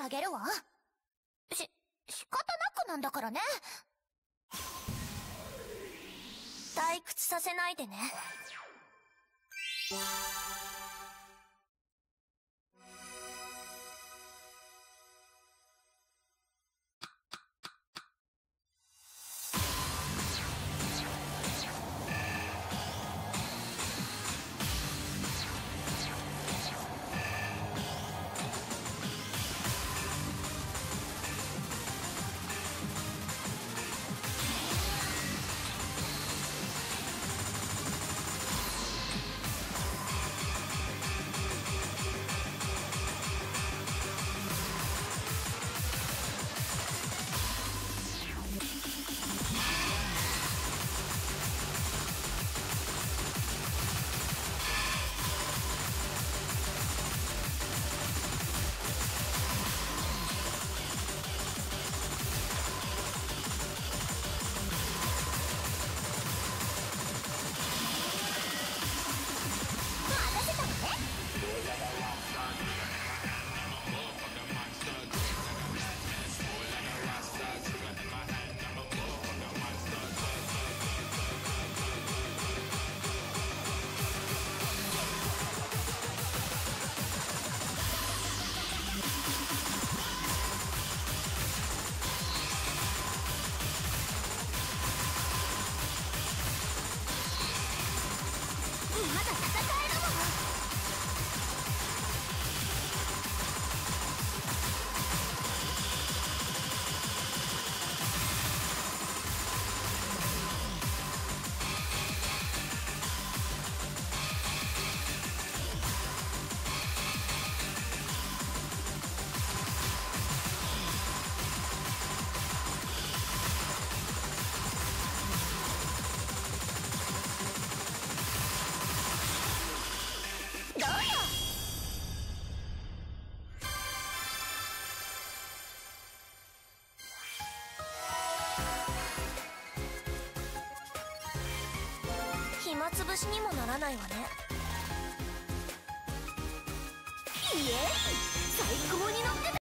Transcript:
あげるわ。仕方なくなんだからね。退屈させないでね。まだ戦えるもん。暇つぶしにもならないわね。イエイ、最高に乗ってた。